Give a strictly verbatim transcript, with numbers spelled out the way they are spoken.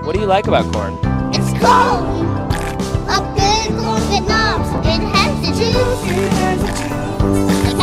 What do you like about corn? It's cold. A good corn good knobs. It has the juice.